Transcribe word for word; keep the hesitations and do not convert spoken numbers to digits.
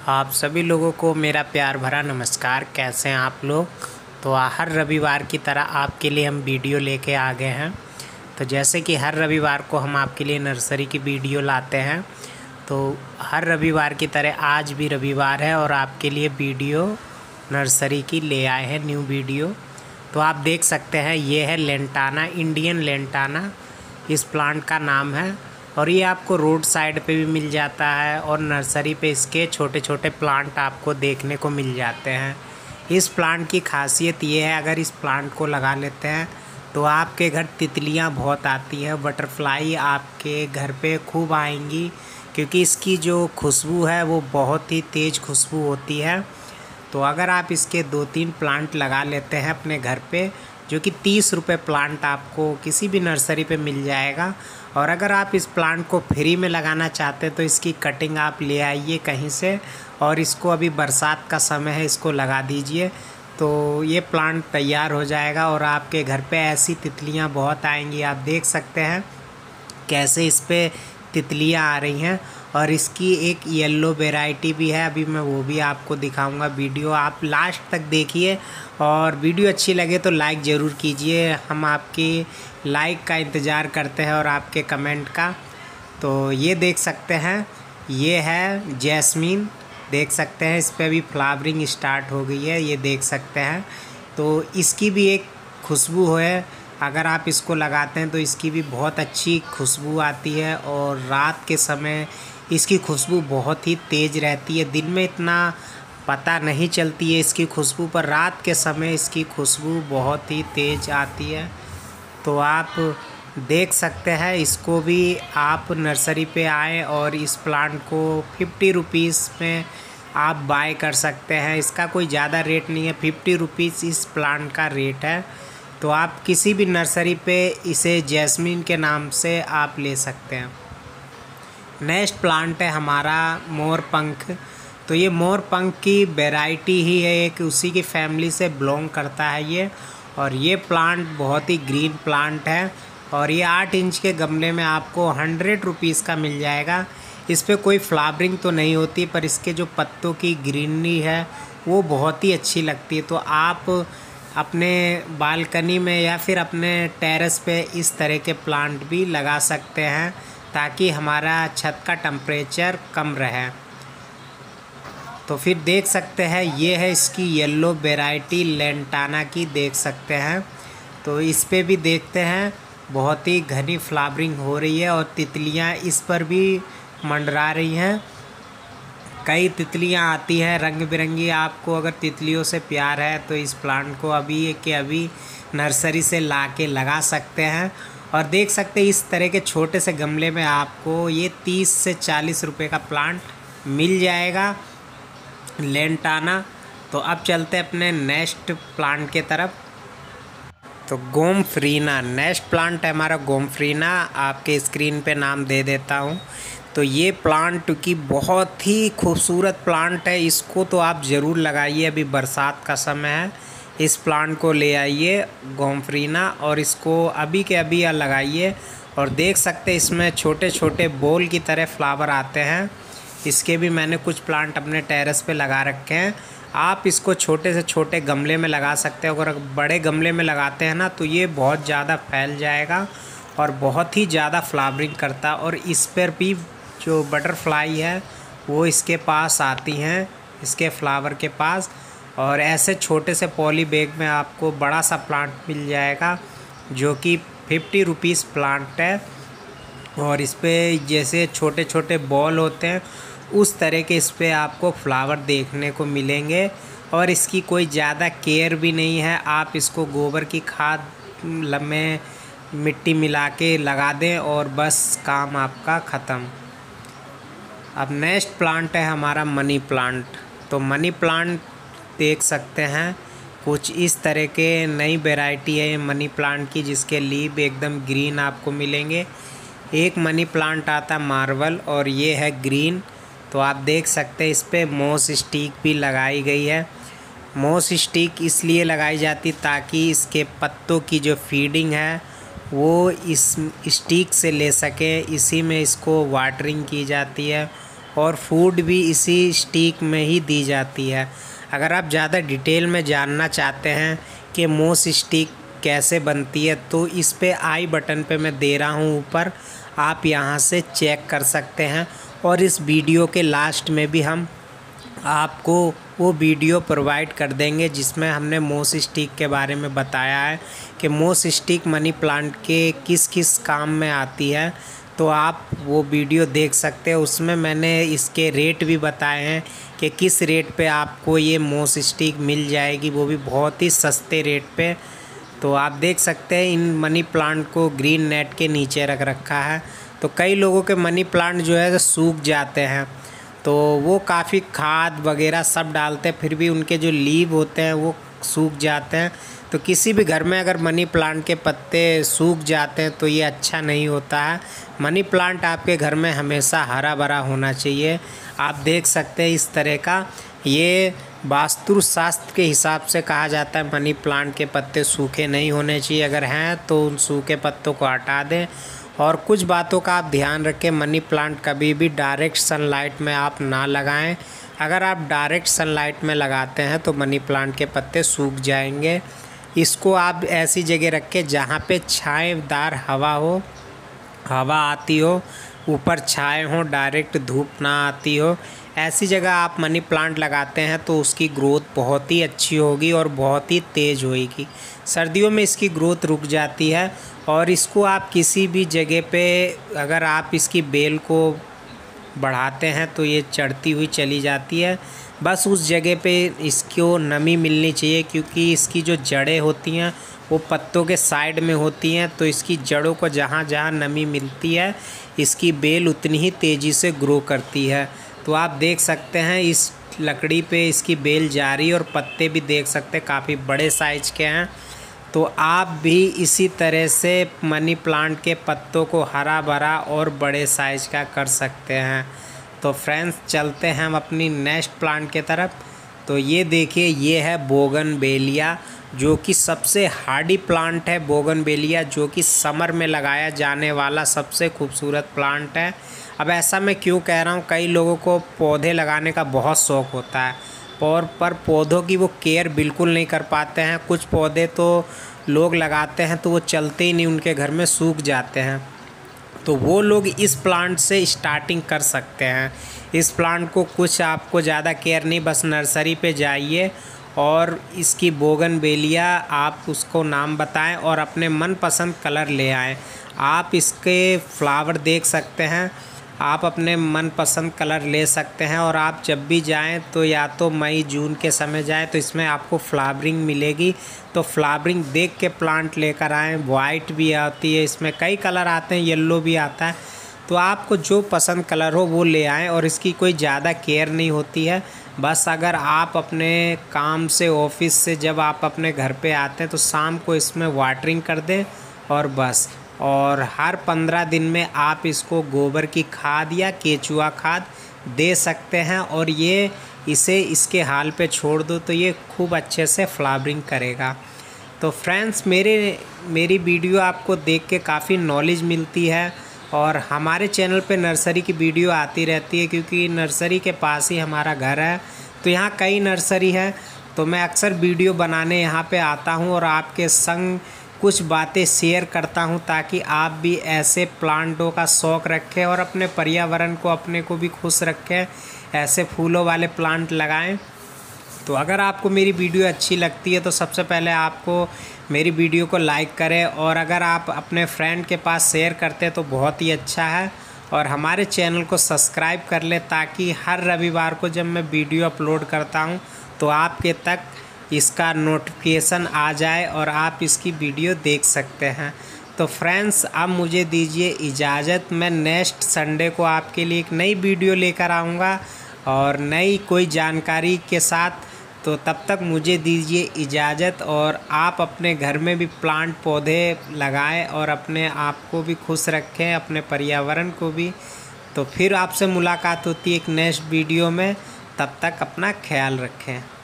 आप सभी लोगों को मेरा प्यार भरा नमस्कार। कैसे हैं आप लोग। तो हर रविवार की तरह आपके लिए हम वीडियो लेके आ गए हैं। तो जैसे कि हर रविवार को हम आपके लिए नर्सरी की वीडियो लाते हैं, तो हर रविवार की तरह आज भी रविवार है और आपके लिए वीडियो नर्सरी की ले आए हैं न्यू वीडियो। तो आप देख सकते हैं ये है लेंटाना, इंडियन लेंटाना इस प्लांट का नाम है। और ये आपको रोड साइड पे भी मिल जाता है और नर्सरी पे इसके छोटे छोटे प्लांट आपको देखने को मिल जाते हैं। इस प्लांट की खासियत ये है, अगर इस प्लांट को लगा लेते हैं तो आपके घर तितलियां बहुत आती हैं, बटरफ्लाई आपके घर पे खूब आएंगी, क्योंकि इसकी जो खुशबू है वो बहुत ही तेज़ खुशबू होती है। तो अगर आप इसके दो तीन प्लांट लगा लेते हैं अपने घर पे, जो कि तीस रुपये प्लांट आपको किसी भी नर्सरी पे मिल जाएगा। और अगर आप इस प्लांट को फ्री में लगाना चाहते हैं तो इसकी कटिंग आप ले आइए कहीं से, और इसको अभी बरसात का समय है, इसको लगा दीजिए तो ये प्लांट तैयार हो जाएगा और आपके घर पे ऐसी तितलियां बहुत आएंगी। आप देख सकते हैं कैसे इस पर तितलियां आ रही हैं। और इसकी एक येलो वैरायटी भी है, अभी मैं वो भी आपको दिखाऊंगा। वीडियो आप लास्ट तक देखिए और वीडियो अच्छी लगे तो लाइक ज़रूर कीजिए। हम आपकी लाइक का इंतज़ार करते हैं और आपके कमेंट का। तो ये देख सकते हैं, ये है जैस्मीन, देख सकते हैं इस पर भी फ्लावरिंग स्टार्ट हो गई है, ये देख सकते हैं। तो इसकी भी एक खुशबू है, अगर आप इसको लगाते हैं तो इसकी भी बहुत अच्छी खुशबू आती है। और रात के समय इसकी खुशबू बहुत ही तेज़ रहती है, दिन में इतना पता नहीं चलती है इसकी खुशबू, पर रात के समय इसकी खुशबू बहुत ही तेज़ आती है। तो आप देख सकते हैं, इसको भी आप नर्सरी पे आएँ और इस प्लांट को फिफ्टी रुपीज़ में आप बाय कर सकते हैं। इसका कोई ज़्यादा रेट नहीं है, फिफ्टी रुपीज़ इस प्लांट का रेट है। तो आप किसी भी नर्सरी पे इसे जैस्मीन के नाम से आप ले सकते हैं। नेक्स्ट प्लांट है हमारा मोरपंख। तो ये मोरपंख की वैरायटी ही है, एक उसी की फैमिली से बिलोंग करता है ये। और ये प्लांट बहुत ही ग्रीन प्लांट है और ये आठ इंच के गमले में आपको हंड्रेड रुपीज़ का मिल जाएगा। इस पर कोई फ्लावरिंग तो नहीं होती, पर इसके जो पत्तों की ग्रीनरी है वो बहुत ही अच्छी लगती है। तो आप अपने बालकनी में या फिर अपने टेरेस पे इस तरह के प्लांट भी लगा सकते हैं, ताकि हमारा छत का टेम्परेचर कम रहे। तो फिर देख सकते हैं ये है इसकी येलो वैरायटी लेंटाना की, देख सकते हैं। तो इस पे भी देखते हैं बहुत ही घनी फ्लावरिंग हो रही है और तितलियां इस पर भी मंडरा रही हैं। कई तितलियां आती हैं रंग बिरंगी। आपको अगर तितलियों से प्यार है तो इस प्लांट को अभी के अभी नर्सरी से ला के लगा सकते हैं। और देख सकते हैं इस तरह के छोटे से गमले में आपको ये तीस से चालीस रुपए का प्लांट मिल जाएगा लेंटाना। तो अब चलते हैं अपने नेक्स्ट प्लांट के तरफ। तो गोमफ्रीना नेक्स्ट प्लांट है हमारा गोमफ्रीना, आपके स्क्रीन पे नाम दे देता हूँ। तो ये प्लांट की बहुत ही खूबसूरत प्लांट है, इसको तो आप ज़रूर लगाइए, अभी बरसात का समय है। इस प्लांट को ले आइए गोमफ्रीना और इसको अभी के अभी लगाइए। और देख सकते हैं इसमें छोटे छोटे बॉल की तरह फ्लावर आते हैं। इसके भी मैंने कुछ प्लांट अपने टेरेस पे लगा रखे हैं। आप इसको छोटे से छोटे गमले में लगा सकते हैं। अगर बड़े गमले में लगाते हैं ना तो ये बहुत ज़्यादा फैल जाएगा और बहुत ही ज़्यादा फ्लावरिंग करता। और इस पर भी जो बटरफ्लाई है वो इसके पास आती हैं, इसके फ्लावर के पास। और ऐसे छोटे से पॉली बैग में आपको बड़ा सा प्लांट मिल जाएगा, जो कि फिफ्टी रुपीज़ प्लांट है। और इस पर जैसे छोटे छोटे बॉल होते हैं उस तरह के इस पर आपको फ्लावर देखने को मिलेंगे। और इसकी कोई ज़्यादा केयर भी नहीं है, आप इसको गोबर की खाद में मिट्टी मिला के लगा दें और बस काम आपका ख़त्म। अब नेक्स्ट प्लांट है हमारा मनी प्लांट। तो मनी प्लांट देख सकते हैं कुछ इस तरह के नई वैरायटी है मनी प्लांट की, जिसके लीव एकदम ग्रीन आपको मिलेंगे। एक मनी प्लांट आता मार्वल और ये है ग्रीन। तो आप देख सकते हैं इस पर मोस स्टिक भी लगाई गई है। मोस स्टिक इसलिए लगाई जाती ताकि इसके पत्तों की जो फीडिंग है वो इस स्टिक से ले सके, इसी में इसको वाटरिंग की जाती है और फूड भी इसी स्टिक में ही दी जाती है। अगर आप ज़्यादा डिटेल में जानना चाहते हैं कि मोस स्टिक कैसे बनती है तो इस पे आई बटन पे मैं दे रहा हूँ ऊपर, आप यहाँ से चेक कर सकते हैं। और इस वीडियो के लास्ट में भी हम आपको वो वीडियो प्रोवाइड कर देंगे जिसमें हमने मोस स्टिक के बारे में बताया है कि मोस स्टिक मनी प्लांट के किस किस काम में आती है। तो आप वो वीडियो देख सकते हैं, उसमें मैंने इसके रेट भी बताए हैं कि किस रेट पे आपको ये मोस स्टिक मिल जाएगी, वो भी बहुत ही सस्ते रेट पे। तो आप देख सकते हैं इन मनी प्लांट को ग्रीन नेट के नीचे रख रखा है। तो कई लोगों के मनी प्लांट जो है सूख जाते हैं, तो वो काफ़ी खाद वगैरह सब डालते हैं, फिर भी उनके जो लीव होते हैं वो सूख जाते हैं। तो किसी भी घर में अगर मनी प्लांट के पत्ते सूख जाते हैं तो ये अच्छा नहीं होता है। मनी प्लांट आपके घर में हमेशा हरा भरा होना चाहिए। आप देख सकते हैं इस तरह का, ये वास्तु शास्त्र के हिसाब से कहा जाता है मनी प्लांट के पत्ते सूखे नहीं होने चाहिए। अगर हैं तो उन सूखे पत्तों को हटा दें। और कुछ बातों का आप ध्यान रखें, मनी प्लांट कभी भी डायरेक्ट सनलाइट में आप ना लगाएं। अगर आप डायरेक्ट सनलाइट में लगाते हैं तो मनी प्लांट के पत्ते सूख जाएंगे। इसको आप ऐसी जगह रखें जहाँ पे छाएदार हवा हो, हवा आती हो, ऊपर छाए हो, डायरेक्ट धूप ना आती हो। ऐसी जगह आप मनी प्लांट लगाते हैं तो उसकी ग्रोथ बहुत ही अच्छी होगी और बहुत ही तेज़ होगी। सर्दियों में इसकी ग्रोथ रुक जाती है और इसको आप किसी भी जगह पे अगर आप इसकी बेल को बढ़ाते हैं तो ये चढ़ती हुई चली जाती है। बस उस जगह पे इसको नमी मिलनी चाहिए, क्योंकि इसकी जो जड़ें होती हैं वो पत्तों के साइड में होती हैं। तो इसकी जड़ों को जहाँ जहाँ नमी मिलती है इसकी बेल उतनी ही तेज़ी से ग्रो करती है। तो आप देख सकते हैं इस लकड़ी पे इसकी बेल जा रही है और पत्ते भी देख सकते हैं काफ़ी बड़े साइज के हैं। तो आप भी इसी तरह से मनी प्लांट के पत्तों को हरा भरा और बड़े साइज का कर सकते हैं। तो फ्रेंड्स चलते हैं हम अपनी नेक्स्ट प्लांट के तरफ। तो ये देखिए, ये है बोगनवेलिया, जो कि सबसे हार्डी प्लांट है। बोगनवेलिया जो कि समर में लगाया जाने वाला सबसे खूबसूरत प्लांट है। अब ऐसा मैं क्यों कह रहा हूँ, कई लोगों को पौधे लगाने का बहुत शौक़ होता है और पर पौधों की वो केयर बिल्कुल नहीं कर पाते हैं। कुछ पौधे तो लोग लगाते हैं तो वो चलते ही नहीं, उनके घर में सूख जाते हैं। तो वो लोग इस प्लांट से स्टार्टिंग कर सकते हैं। इस प्लांट को कुछ आपको ज़्यादा केयर नहीं, बस नर्सरी पे जाइए और इसकी बोगनवेलिया आप उसको नाम बताएं और अपने मनपसंद कलर ले आएँ। आप इसके फ्लावर देख सकते हैं, आप अपने मनपसंद कलर ले सकते हैं। और आप जब भी जाएं तो या तो मई जून के समय जाएं तो इसमें आपको फ्लावरिंग मिलेगी। तो फ्लावरिंग देख के प्लांट लेकर आएँ। वाइट भी आती है, इसमें कई कलर आते हैं, येलो भी आता है। तो आपको जो पसंद कलर हो वो ले आएँ और इसकी कोई ज़्यादा केयर नहीं होती है। बस अगर आप अपने काम से, ऑफिस से जब आप अपने घर पे आते हैं तो शाम को इसमें वाटरिंग कर दें और बस। और हर पंद्रह दिन में आप इसको गोबर की खाद या केचुआ खाद दे सकते हैं और ये इसे इसके हाल पे छोड़ दो तो ये खूब अच्छे से फ्लावरिंग करेगा। तो फ्रेंड्स मेरे मेरी वीडियो आपको देख के काफ़ी नॉलेज मिलती है और हमारे चैनल पे नर्सरी की वीडियो आती रहती है, क्योंकि नर्सरी के पास ही हमारा घर है। तो यहाँ कई नर्सरी है, तो मैं अक्सर वीडियो बनाने यहाँ पे आता हूँ और आपके संग कुछ बातें शेयर करता हूँ ताकि आप भी ऐसे प्लांटों का शौक़ रखें और अपने पर्यावरण को, अपने को भी खुश रखें, ऐसे फूलों वाले प्लांट लगाएं। तो अगर आपको मेरी वीडियो अच्छी लगती है तो सबसे पहले आपको मेरी वीडियो को लाइक करें और अगर आप अपने फ्रेंड के पास शेयर करते हैं तो बहुत ही अच्छा है। और हमारे चैनल को सब्सक्राइब कर लें ताकि हर रविवार को जब मैं वीडियो अपलोड करता हूँ तो आपके तक इसका नोटिफिकेशन आ जाए और आप इसकी वीडियो देख सकते हैं। तो फ्रेंड्स अब मुझे दीजिए इजाज़त, मैं नेक्स्ट संडे को आपके लिए एक नई वीडियो लेकर आऊँगा और नई कोई जानकारी के साथ। तो तब तक मुझे दीजिए इजाज़त और आप अपने घर में भी प्लांट पौधे लगाएं और अपने आप को भी खुश रखें, अपने पर्यावरण को भी। तो फिर आपसे मुलाकात होती है एक नेक्स्ट वीडियो में, तब तक अपना ख्याल रखें।